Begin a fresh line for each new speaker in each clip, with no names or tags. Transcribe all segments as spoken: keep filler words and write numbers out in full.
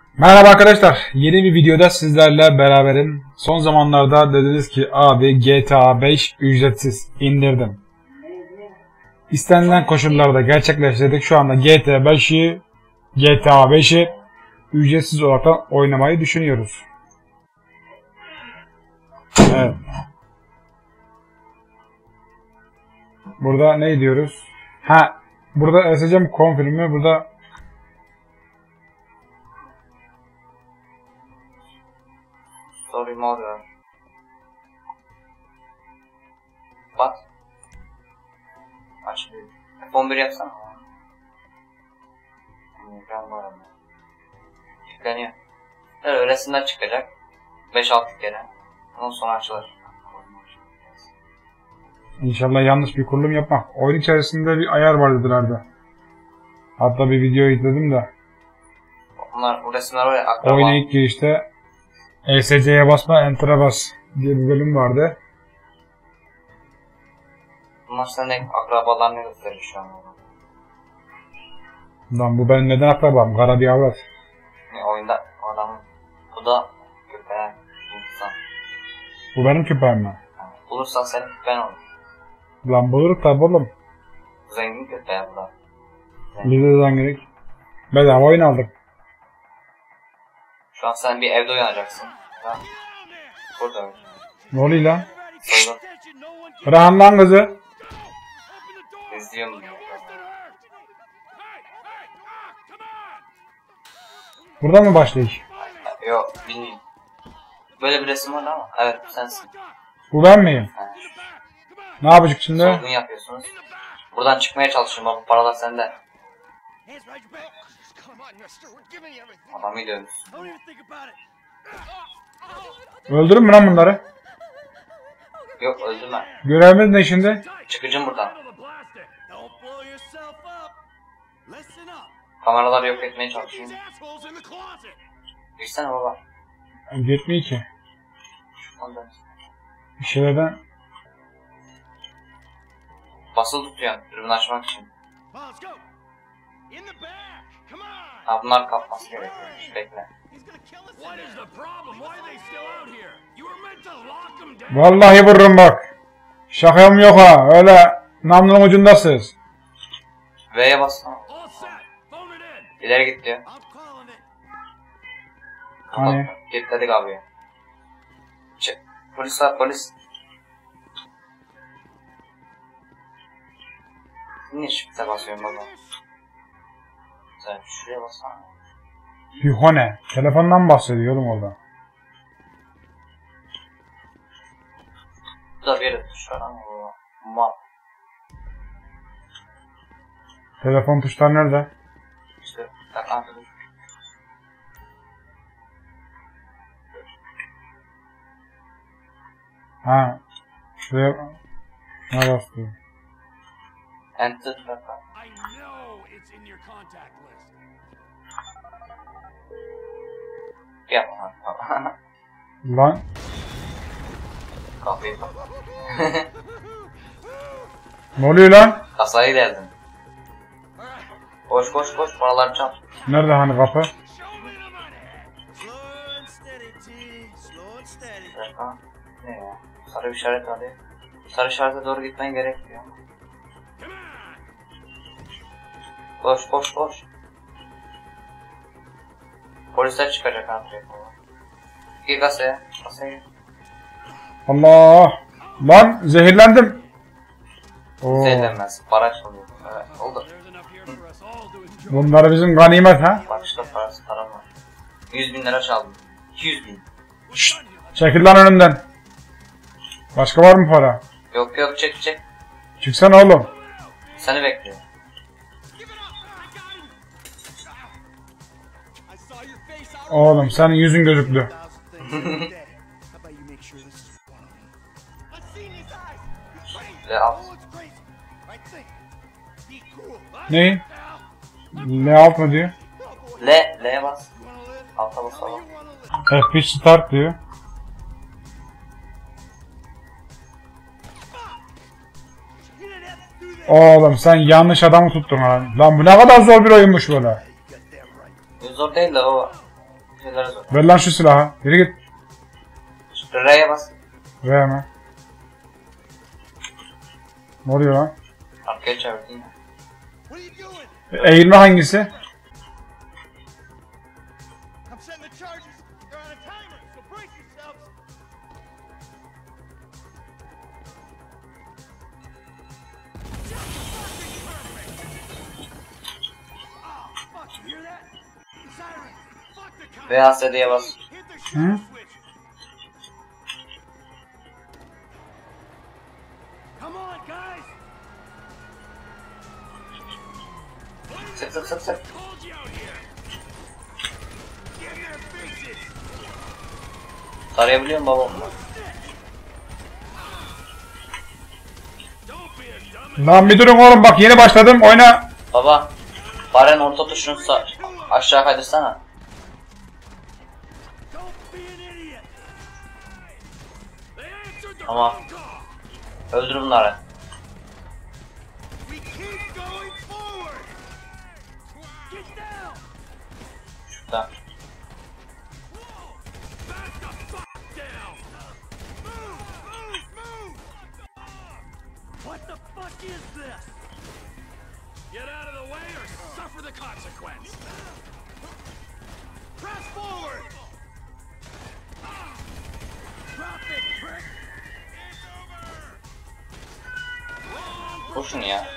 Merhaba arkadaşlar, yeni bir videoda sizlerle beraberim. Son zamanlarda dediniz ki abi G T A beş ücretsiz, indirdim. İstenilen koşullarda gerçekleştirdik. Şu anda G T A beşi G T A beşi ücretsiz olarak oynamayı düşünüyoruz. Evet. Burada ne diyoruz? Ha, burada yazacağım confirm'i burada.
Sorry more. What? Aç bir. F on bir yapsana. Ekran var ama. Yükleniyor. Evet, resimler çıkacak. beş altı kere. Ondan sonra açılır.
İnşallah yanlış bir kurulum yapmak. Oyun içerisinde bir ayar var dedilerdi. Hatta bir video izledim de.
Bunlar, bu resimler var ya, akraba.
Oyuna ilk girişte E S C'ye basma, Enter'a bas diye bir bölüm vardı.
Bunlar senin akrabalarını gösteriyor şu an.
Lan bu benim neden akrabam? Kara bir avrat.
Yani oyunda adamın. Bu da köpeğe. Bulursan.
Bu benim köpeğim mi?
Yani bulursan senin köpeğin olur.
Lan buluruz tabi oğlum.
Zengin köpeği bu da.
Biz de zenginlik. Bedava oyun aldık.
Şu an sen bir evde uyanacaksın. Tamam. Burada öyle.
Ne oluyor lan?
Soygun.
Bırakın lan kızı.
İzliyorum diyor.
Burada mı başlayış?
Yok, bilmiyorum. Böyle bir resim var ama. Evet, bu sensin.
Bu ben miyim?
Yani,
Ne yapacak şimdi?
soygun yapıyorsunuz. Buradan çıkmaya çalışıyorum. Bu paralar sende. Adamı gidiyoruz.
Öldürün mü lan bunları?
Yok, öldürme.
Görevimiz ne şimdi?
Çıkacağım buradan. Kameraları yok etmeye çalışıyorum. Girsene baba.
Yetmiyor ki.
Ondan.
Bir şeylerden...
Basılı tutuyorsun ürünü açmak için. Ha, bunlar kapması gerekiyor. Bekle.
Vallahi vururum bak. Şakam yok ha. Öyle namlunun ucundasınız.
V'ye bassana. İleri git diyor.
Hani?
Kilitledik abi. Çık. Polis var, polis. Niye shift'e basıyorsun baba? Sen şuraya bassana.
Yuh ne? Telefondan bahsediyor oğlum orada.
Bu da bir yere tuş var ama baba. Mal.
Telefon tuşları nerede?
İşte tak abi.
Ha. Şuraya... Ne bastı?
Enter tak abi. Yapma.
Lan.
Kapıyı kapat.
Ne oluyor lan?
Kasayı deldim. Koş koş koş, paraları çal.
Nerede hani kapı?
Ha, ne ya? Sarı bir işaret var ya. Sarı işarete doğru gitmen gerekiyor. Koş koş koş. Polisler çıkacak abi. Gir kasaya. Kasaya gir.
Allah! Lan zehirlendim. Oo.
Zeylenmez. Para çalıyor. Evet oldu.
Bunlar bizim ganimet ha?
Başka parası param var. yüz bin lira çaldım. iki yüz bin.
Şşt! Çekil lan önümden. Başka var mı para?
Yok yok, çek çek.
Çıksana oğlum.
Seni bekliyor.
Oğlum senin yüzün gözüktü.
Le al.
Ne? L alt mı diyor?
Le, L'ye bas. Alta basalım.
F bir start diyor. Oğlum sen yanlış adamı tuttun lan. Lan bu ne kadar zor bir oyunmuş böyle.
Zor değil de o. Şeylere zor.
Ver lan şu silahı. Yürü git.
R'ye bas.
R mi? Ne oluyor lan?
Arkaya çevirdin ya.
E, eğilme hangisi?
V A S D'ye bas.
Hı?
Sık sık sık sık. Tarayabiliyor musun babam?
Lan bir durun oğlum, bak yeni başladım oyna.
Baba. Baren orta tuşunu sağ aşağı kaydırsana. Tamam. Öldür bunları. Şurada.
What the fuck is this? Get out of the way or suffer the consequence. Press forward. Drop it, prick. It's over.
Vur şunu ya.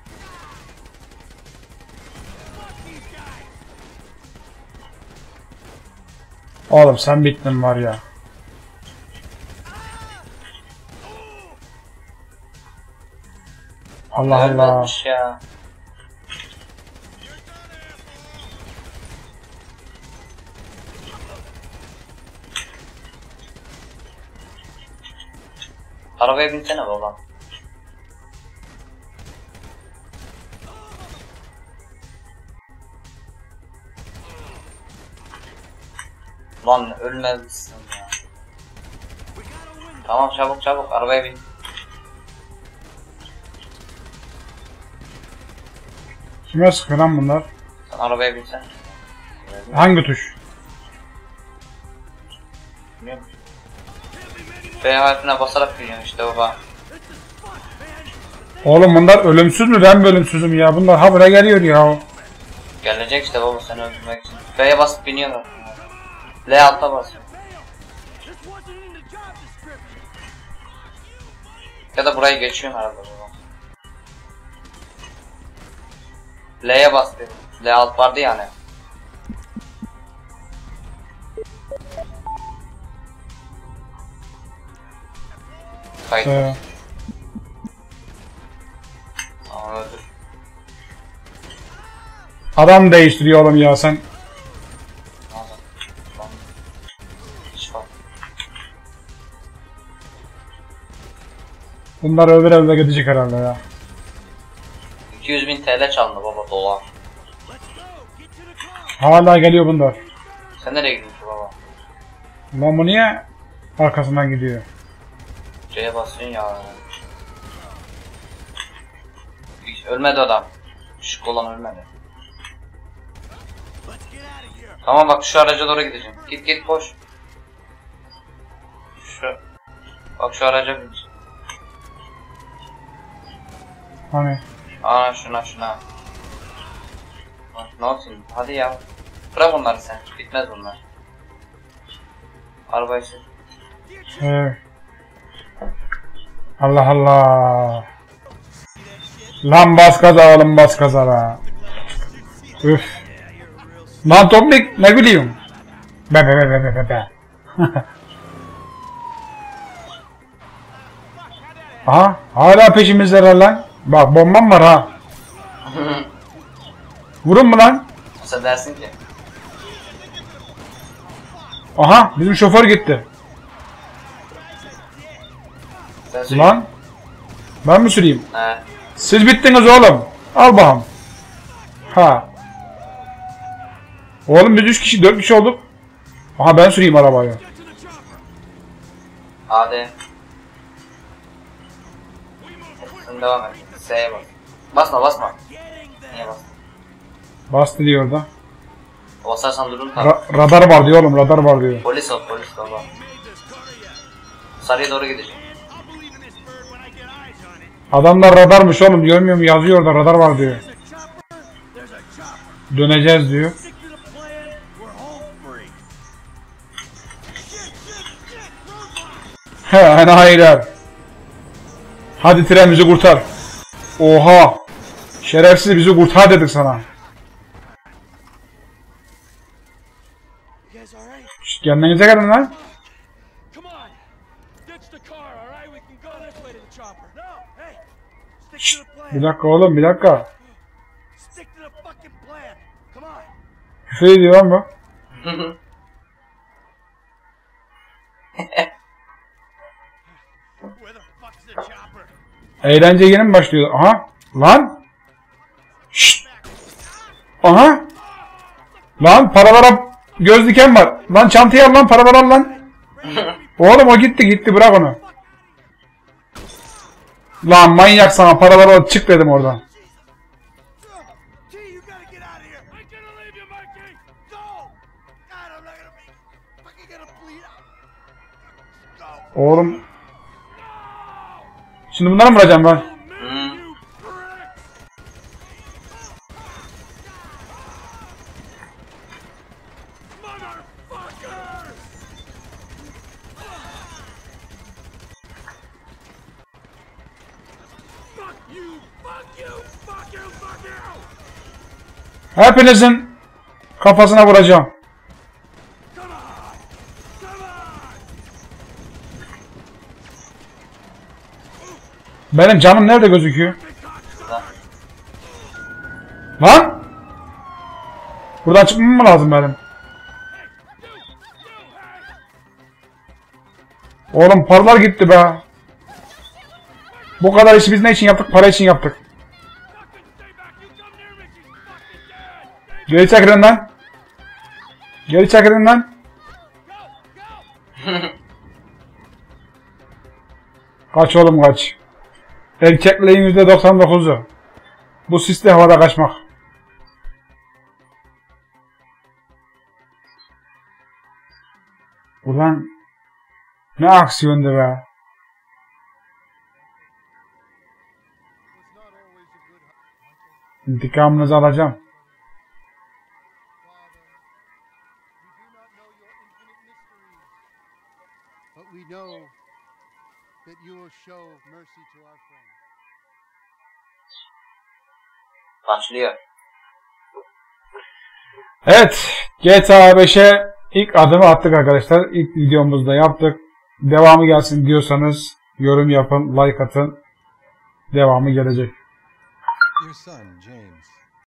Fuck these guys.
Oğlum sen bittin var ya. Allah Allah.
Ölmezmiş ya. Arabaya binsene baba. Lan ölmezsin ya. Tamam çabuk çabuk arabaya bin.
Kime sıkıyor lan bunlar?
Sen arabaya binsen.
Hangi tuş?
Bilmiyorum. B harfine basarak biniyorsun işte baba.
Oğlum bunlar ölümsüz mü? Ben mi ölümsüzüm ya? Bunlar habire geliyor ya.
Gelecek işte baba seni öldürmek için. B'ye basıp biniyorlar. L altta basıyor.
This wasn't in the job description.
Ya da burayı geçiyorsun arada baba. L'ye bas dedim. L alt vardı yani. Kayıt.
Ee,
Tamam öldür.
adam değiştiriyor oğlum ya sen.
Tamam. Tamam. Hiç fark.
Bunlar öbür evde gidecek herhalde ya.
iki yüz bin T L çalındı baba dolar.
Hala geliyor bunlar.
Sen nereye gidiyorsun baba?
Lan bu niye arkasından gidiyor?
C'ye basıyorsun ya. Hiç ölmedi adam. Şık olan ölmedi. Tamam bak şu araca doğru gideceğim. Git git koş. Şu. Bak şu araca bin.
Hani?
Aa şuna şuna. Bak, ne olsun hadi ya. Bırak onları sen. Bitmez bunlar. Arabayı sür.
Ee, Allah Allah. Lan bas gaza oğlum, bas gaza la. Üf. Lan Tomlik ne gülüyorsun? Be be be be be be be. Aha hala peşimizdeler lan. Bak bombam var ha. Vurun mu lan?
Sen dersin ki.
Aha bizim şoför gitti.
Sen sür.
Lan. Ben mi süreyim?
He.
Siz bittiniz oğlum. Al bakalım. Ha. Oğlum biz üç kişi, dört kişi olduk. Aha ben süreyim arabayı.
Hadi. Sen devam et. S'ye bas. Basma basma. Niye bas?
Bastı diyor da.
Basarsan durun tabi.
Ra radar var diyor oğlum, radar var diyor.
Polis ol polis baba. Sarıya doğru gideceğim.
Adamlar radarmış oğlum, görmüyor mu, yazıyor orada radar var diyor. Döneceğiz diyor. He hayır. Hadi tren bizi kurtar. Oha. Şerefsiz bizi kurtar dedik sana. Şşt, kendinize gelin lan. Şşt, bir dakika oğlum, bir dakika. Küfür ediyor lan bu. Eğlence yeni mi başlıyor? Aha. Lan. Şşt. Aha. Lan paralara göz diken var. Lan çantayı al lan, paraları al lan. Oğlum o gitti gitti, bırak onu. Lan manyak sana, paraları al, çık dedim oradan. Oğlum. Şimdi bunları mı vuracağım ben?
Hmm.
Hepinizin kafasına vuracağım. Benim canım nerede gözüküyor? Lan! Buradan çıkmam mı lazım benim? Oğlum paralar gitti be. Bu kadar işi biz ne için yaptık? Para için yaptık. Geri çekilin lan. Geri çekilin lan. Kaç oğlum kaç. Erkekliğin yüzde doksan dokuzu. Bu sisli havada kaçmak. Ulan ne aksiyondu be. İntikamınızı alacağım.
Başlıyor.
Evet, G T A beşe ilk adımı attık arkadaşlar. İlk videomuzda yaptık. Devamı gelsin diyorsanız yorum yapın, like atın. Devamı gelecek.
Your son, James,